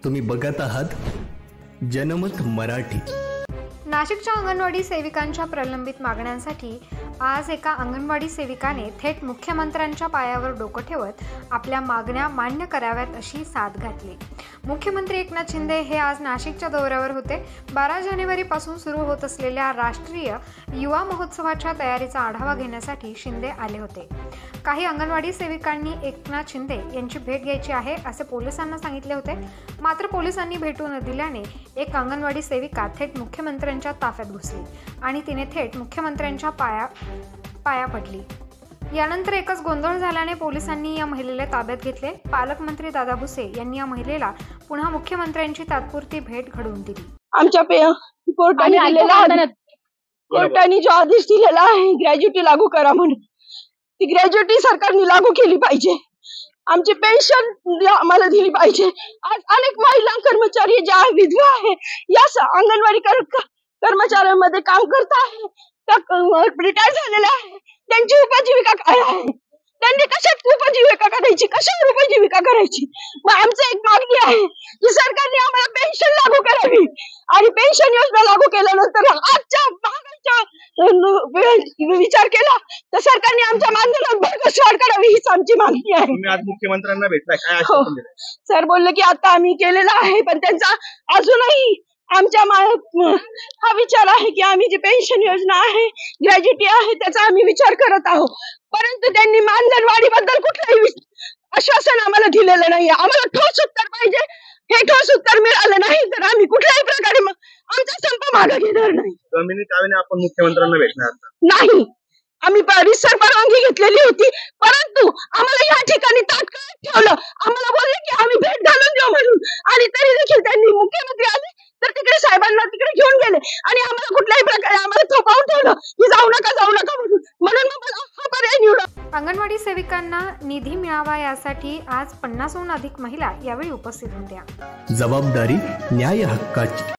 तुम्ही बघत आहात जनमत मराठी। नाशिकच्या अंगणवाडी सेविकांच्या प्रलंबित मागण्यांसाठी आज एका अंगणवाडी सेविकाने थेट मुख्यमंत्र्यांच्या पायावर डोकं ठेवत आपल्या मागण्या मान्य कराव्यात अशी साद घातली। मुख्यमंत्री एकनाथ शिंदे हे आज नाशिकच्या दौऱ्यावर होते। 12 जानेवारीपासून सुरू होत असलेल्या राष्ट्रीय युवा महोत्सवाच्या तयारीचा आढावा घेण्यासाठी शिंदे आले होते। काही अंगणवाडी सेविकांनी एकनाथ शिंदे यांची भेट घ्यायची आहे असे पोलिसांना सांगितले होते, मात्र पोलिसांनी भेटू न दिल्याने एक अंगणवाडी सेविका थेट मुख्यमंत्र्यांच्या ताफ्यात घुसली आणि तिने थेट मुख्यमंत्र्यांच्या पाया पडली। यानंतर एकच गोंधळ झाल्याने पोलिसांनी या महिलेला ताब्यात घेतले। पालकमंत्री दादा भुसे यांनी या महिलेला पुन्हा मुख्यमंत्र्यांची तात्पुरती भेट घडवून दिली। आमच्या कोर्टाने जो आदेश दिलेला आहे ग्रॅज्युटी लागू करा म्हणून, ती ग्रॅज्युटी सरकारने लागू केली पाहिजे। आमची पेन्शन आम्हाला दिली पाहिजे। आज अनेक महिला कर्मचारी ज्या विधवा आहे या अंगणवाडी कर्मचाऱ्यांमध्ये काम करत आहे, त्या रिटायर झालेल्या आहे, त्यांची उपजीविका काय आहे? त्यांनी कशात उपजीविका करायची, कशावर उपजीविका करायची? मग आमची एक मागणी आहे की सरकारने आम्हाला पेन्शन लागू करावी आणि पेन्शन योजना लागू केल्यानंतर आजच्या महागाईचा विचार केला तर सरकारने आमच्या मानधनात भरघोस वाढ करावी हीच आमची मागणी आहे। तुम्ही आज मुख्यमंत्र्यांना भेटलाय, काय आश्वासन दिलं? सर बोलले की आता आम्ही केलेला आहे, पण त्यांचा अजूनही आमच्या हा विचार आहे की आम्ही जी पेन्शन योजना आहे ग्रॅज्युटी आहे त्याचा आम्ही विचार करत आहोत, परंतु त्यांनी मानधन वाढीबद्दल कुठलंही आश्वासन आम्हाला दिलेलं नाही। आम्हाला ठोस उत्तर पाहिजे। हे ठोस उत्तर मिळालं नाही तर आम्ही कुठल्याही प्रकारे आमचा संप मागे घेणार नाही। जमिनी कावेने आपण मुख्यमंत्र्यांना भेटणार नाही, आम्ही परिसर परवानगी घेतलेली होती, परंतु आम्हाला या ठिकाणी तात्काळ ठेवलं। आम्हाला बोलले की आम्ही भेट घालून देऊ म्हणून, आणि तरी देखील त्यांनी मुख्यमंत्री आले तर तिकडे साहेबांना तिकडे घेऊन गेले आणि आम्हाला कुठल्याही प्रकारे आम्हाला थोपावून ठेवलं की जाऊ नका म्हणून हा पर्याय निवडा। अंगणवाडी सेविकांना निधी मिळावा यासाठी आज 50हून अधिक महिला यावेळी उपस्थित होत्या। जबाबदारी न्याय हक्काची।